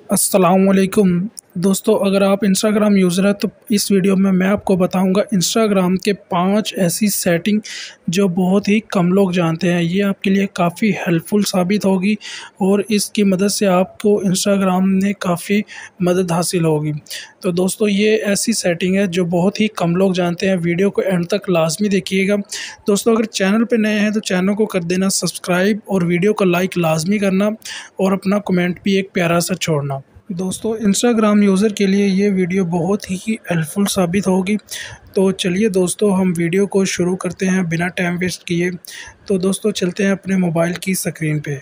अस्सलामुअलैकुम दोस्तों, अगर आप इंस्टाग्राम यूज़र हैं तो इस वीडियो में मैं आपको बताऊंगा इंस्टाग्राम के 5 ऐसी सेटिंग जो बहुत ही कम लोग जानते हैं। ये आपके लिए काफ़ी हेल्पफुल साबित होगी और इसकी मदद से आपको इंस्टाग्राम में काफ़ी मदद हासिल होगी। तो दोस्तों, ये ऐसी सेटिंग है जो बहुत ही कम लोग जानते हैं। वीडियो को एंड तक लाजमी देखिएगा। दोस्तों, अगर चैनल पर नए हैं तो चैनल को कर देना सब्सक्राइब और वीडियो को लाइक लाजमी करना और अपना कमेंट भी एक प्यारा सा छोड़ना। दोस्तों, इंस्टाग्राम यूज़र के लिए ये वीडियो बहुत ही हेल्पफुल साबित होगी। तो चलिए दोस्तों, हम वीडियो को शुरू करते हैं बिना टाइम वेस्ट किए। तो दोस्तों, चलते हैं अपने मोबाइल की स्क्रीन पे।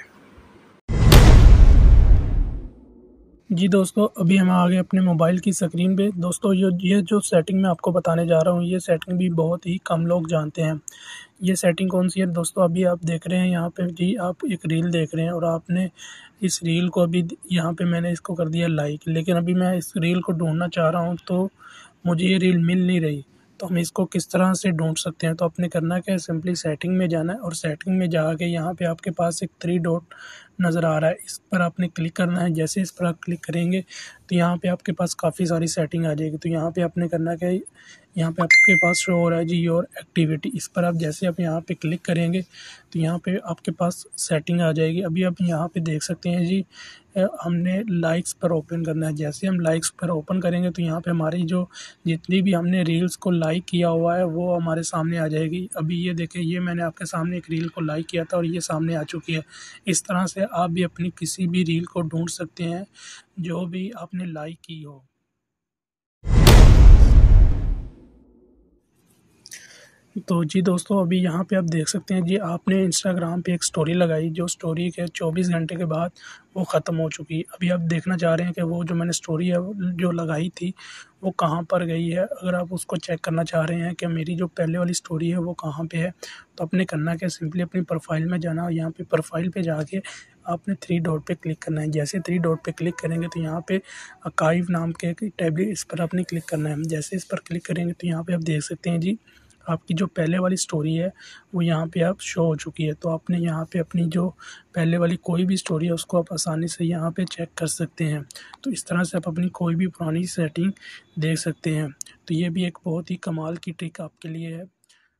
जी दोस्तों, अभी हम आ गए अपने मोबाइल की स्क्रीन पे। दोस्तों, ये जो सेटिंग मैं आपको बताने जा रहा हूँ, ये सेटिंग भी बहुत ही कम लोग जानते हैं। ये सेटिंग कौन सी है दोस्तों? अभी आप देख रहे हैं यहाँ पे जी, आप एक रील देख रहे हैं और आपने इस रील को अभी यहाँ पे मैंने इसको कर दिया लाइक, लेकिन अभी मैं इस रील को ढूंढना चाह रहा हूँ तो मुझे ये रील मिल नहीं रही। तो हम इसको किस तरह से ढूंढ सकते हैं? तो आपने करना क्या है, सिंपली सेटिंग में जाना है और सेटिंग में जाके यहाँ पे आपके पास एक 3 डॉट नज़र आ रहा है, इस पर आपने क्लिक करना है। जैसे इस पर आप क्लिक करेंगे तो यहाँ पे आपके पास काफ़ी सारी सेटिंग आ जाएगी। तो यहाँ पे आपने करना क्या है, यहाँ पे आपके पास शो हो रहा है जी योर एक्टिविटी। इस पर आप जैसे आप यहाँ पे क्लिक करेंगे तो यहाँ पे आपके पास सेटिंग आ जाएगी। अभी आप यहाँ पे देख सकते हैं जी, हमने लाइक्स पर ओपन करना है। जैसे हम लाइक्स पर ओपन करेंगे तो यहाँ पे हमारी जो जितनी भी हमने रील्स को लाइक किया हुआ है वो हमारे सामने आ जाएगी। अभी ये देखें, ये मैंने आपके सामने एक रील को लाइक किया था और ये सामने आ चुकी है। इस तरह से आप भी अपनी किसी भी रील को ढूंढ सकते हैं जो भी आपने लाइक की हो। तो जी दोस्तों, अभी यहाँ पे आप देख सकते हैं जी, आपने इंस्टाग्राम पे एक स्टोरी लगाई, जो स्टोरी के 24 घंटे के बाद वो ख़त्म हो चुकी है। अभी आप देखना चाह रहे हैं कि वो जो मैंने स्टोरी है जो लगाई थी वो कहाँ पर गई है। अगर आप उसको चेक करना चाह रहे हैं कि मेरी जो पहले वाली स्टोरी है वो कहाँ पे है, तो आपने करना क्या, सिंपली अपनी प्रोफाइल में जाना और यहाँ पे प्रोफाइल पे जाके आपने 3 डॉट पे क्लिक करना है। जैसे 3 डॉट पे क्लिक करेंगे तो यहाँ पे आर्काइव नाम के एक टैब, इस पर आपने क्लिक करना है। जैसे इस पर क्लिक करेंगे तो यहाँ पे आप देख सकते हैं जी, आपकी जो पहले वाली स्टोरी है वो यहाँ पे आप शो हो चुकी है। तो आपने यहाँ पे अपनी जो पहले वाली कोई भी स्टोरी है उसको आप आसानी से यहाँ पे चेक कर सकते हैं। तो इस तरह से आप अपनी कोई भी पुरानी सेटिंग देख सकते हैं। तो ये भी एक बहुत ही कमाल की ट्रिक आपके लिए है।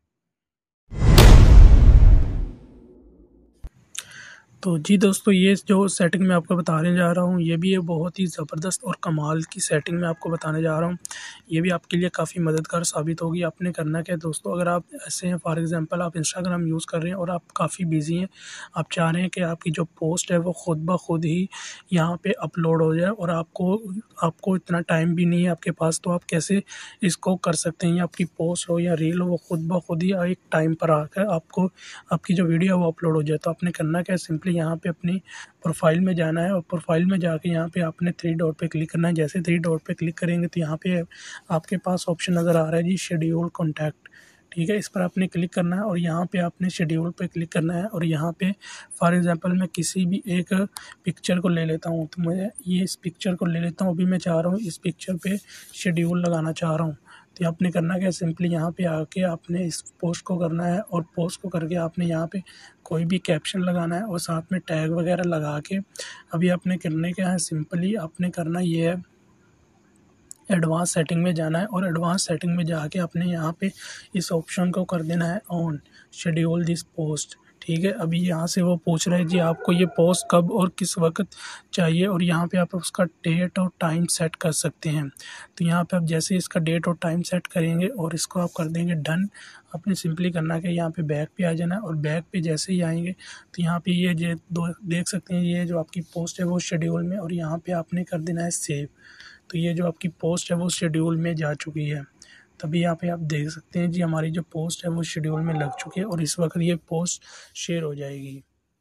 तो जी दोस्तों, ये जो सेटिंग मैं आपको बताने जा रहा हूँ ये भी एक बहुत ही ज़बरदस्त और कमाल की सेटिंग मैं आपको बताने जा रहा हूँ। ये भी आपके लिए काफ़ी मददगार साबित होगी। आपने करना क्या है दोस्तों, अगर आप ऐसे हैं, फॉर एग्ज़ाम्पल आप इंस्टाग्राम यूज़ कर रहे हैं और आप काफ़ी बिज़ी हैं, आप चाह रहे हैं कि आपकी जो पोस्ट है वो ख़ुद ब खुद ही यहाँ पे अपलोड हो जाए और आपको आपको इतना टाइम भी नहीं है आपके पास, तो आप कैसे इसको कर सकते हैं? आपकी पोस्ट हो या रील हो, वो ख़ुद ब खुद ही एक टाइम पर आकर आपको आपकी जो वीडियो है वो अपलोड हो जाए। तो आपने करना क्या है, सिंपली यहाँ पे अपनी प्रोफाइल में जाना है और प्रोफाइल में जाके यहाँ पे आपने 3 डॉट पे क्लिक करना है। जैसे 3 डॉट पे क्लिक करेंगे तो यहाँ पे आपके पास ऑप्शन नज़र आ रहा है जी, शेड्यूल कॉन्टैक्ट। ठीक है, इस पर आपने क्लिक करना है और यहाँ पे आपने शेड्यूल पे क्लिक करना है और यहाँ पे फॉर एग्जांपल मैं किसी भी एक पिक्चर को ले लेता हूँ। तो मैं ये इस पिक्चर को ले लेता हूँ। अभी मैं चाह रहा हूँ इस पिक्चर पे शेड्यूल लगाना चाह रहा हूँ। तो आपने करना क्या, सिंपली यहाँ पे आके आपने इस पोस्ट को करना है और पोस्ट को करके आपने यहाँ पे कोई भी कैप्शन लगाना है और साथ में टैग वगैरह लगा के अभी आपने करने क्या है, सिंपली आपने करना ये है, एडवांस सेटिंग में जाना है और एडवांस सेटिंग में जाके आपने यहाँ पे इस ऑप्शन को कर देना है ऑन, शेड्यूल दिस पोस्ट। ठीक है, अभी यहाँ से वो पूछ रहे हैं जी आपको ये पोस्ट कब और किस वक्त चाहिए और यहाँ पे आप उसका डेट और टाइम सेट कर सकते हैं। तो यहाँ पे आप जैसे इसका डेट और टाइम सेट करेंगे और इसको आप कर देंगे डन। आपने सिंपली करना कि यहाँ पे बैक पे आ जाना है और बैक पे जैसे ही आएंगे तो यहाँ पे ये जो दो देख सकते हैं, ये जो आपकी पोस्ट है वो शेड्यूल में, और यहाँ पे आपने कर देना है सेव। तो ये जो आपकी पोस्ट है वो शेड्यूल में जा चुकी है। तभी यहाँ पे आप देख सकते हैं जी, हमारी जो पोस्ट है वो शेड्यूल में लग चुकी है और इस वक्त ये पोस्ट शेयर हो जाएगी।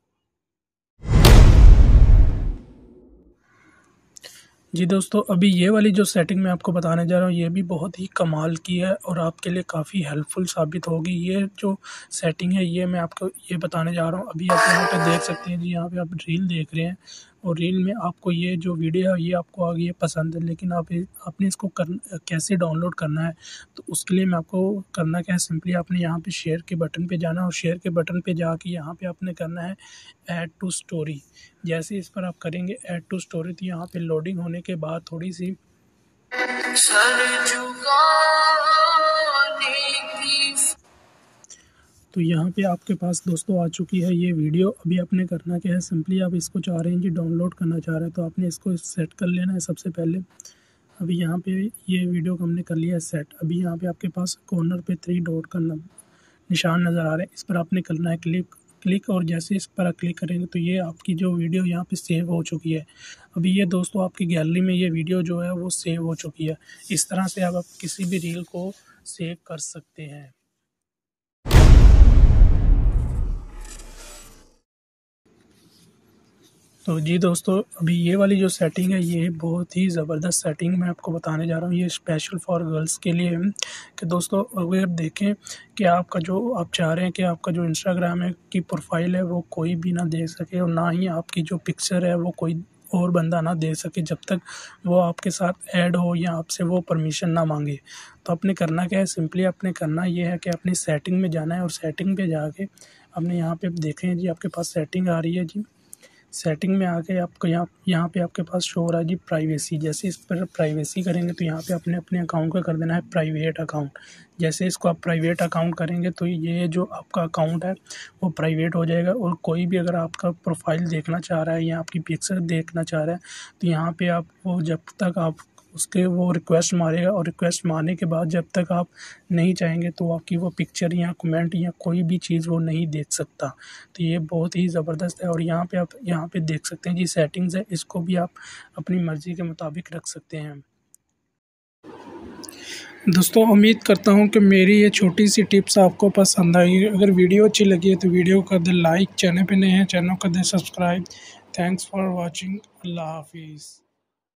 जी दोस्तों, अभी ये वाली जो सेटिंग मैं आपको बताने जा रहा हूँ ये भी बहुत ही कमाल की है और आपके लिए काफ़ी हेल्पफुल साबित होगी। ये जो सेटिंग है ये मैं आपको ये बताने जा रहा हूँ। अभी आप यहाँ पे देख सकते हैं जी, यहाँ पे आप रील देख रहे हैं और रील में आपको ये जो वीडियो है ये आपको आ गई है पसंद है, लेकिन आपने इसको कैसे डाउनलोड करना है, तो उसके लिए मैं आपको करना क्या है, सिंपली आपने यहाँ पे शेयर के बटन पे जाना है और शेयर के बटन पे जाके यहाँ पे आपने करना है ऐड टू स्टोरी। जैसे इस पर आप करेंगे ऐड टू स्टोरी, तो यहाँ पे लोडिंग होने के बाद थोड़ी सी तो यहाँ पे आपके पास दोस्तों आ चुकी है ये वीडियो। अभी आपने करना क्या है, सिंपली आप इसको चाह रहे हैं कि डाउनलोड करना चाह रहे हैं, तो आपने इसको सेट कर लेना है सबसे पहले। अभी यहाँ पे ये वीडियो को हमने कर लिया है सेट। अभी यहाँ पे आपके पास कॉर्नर पे 3 डॉट का निशान नज़र आ रहा है, इस पर आपने करना है क्लिक और जैसे इस पर क्लिक करेंगे तो ये आपकी जो वीडियो यहाँ पे सेव हो चुकी है। अभी ये दोस्तों आपकी गैलरी में ये वीडियो जो है वो सेव हो चुकी है। इस तरह से आप किसी भी रील को सेव कर सकते हैं। तो जी दोस्तों, अभी ये वाली जो सेटिंग है ये बहुत ही ज़बरदस्त सेटिंग मैं आपको बताने जा रहा हूँ। ये स्पेशल फॉर गर्ल्स के लिए है कि दोस्तों अगर देखें कि आपका जो आप चाह रहे हैं कि आपका जो इंस्टाग्राम है की प्रोफाइल है वो कोई भी ना देख सके और ना ही आपकी जो पिक्चर है वो कोई और बंदा ना देख सके जब तक वो आपके साथ ऐड हो या आपसे वो परमिशन ना मांगे। तो आपने करना क्या है, सिंपली आपने करना ये है कि अपनी सेटिंग में जाना है और सेटिंग पे जाके आपने यहाँ पे देखें जी आपके पास सेटिंग आ रही है जी। सेटिंग में आके आपको यहाँ पे आपके पास शो हो रहा है जी प्राइवेसी। जैसे इस पर प्राइवेसी करेंगे तो यहाँ पे अपने अपने अकाउंट का कर देना है प्राइवेट अकाउंट। जैसे इसको आप प्राइवेट अकाउंट करेंगे तो ये जो आपका अकाउंट है वो प्राइवेट हो जाएगा और कोई भी अगर आपका प्रोफाइल देखना चाह रहा है या आपकी पिक्चर देखना चाह रहा है तो यहाँ पे आप वो जब तक आप उसके वो रिक्वेस्ट मारेगा और रिक्वेस्ट मारने के बाद जब तक आप नहीं चाहेंगे तो आपकी वो पिक्चर या कमेंट या कोई भी चीज़ वो नहीं देख सकता। तो ये बहुत ही ज़बरदस्त है और यहाँ पे आप यहाँ पे देख सकते हैं जी सेटिंग्स है, इसको भी आप अपनी मर्ज़ी के मुताबिक रख सकते हैं। दोस्तों उम्मीद करता हूँ कि मेरी ये छोटी सी टिप्स आपको पसंद आई। अगर वीडियो अच्छी लगी है तो वीडियो को कर दे लाइक, चैनल पे नए हैं चैनल को कर दे सब्सक्राइब। Thanks for watching. अल्लाह हाफिज़।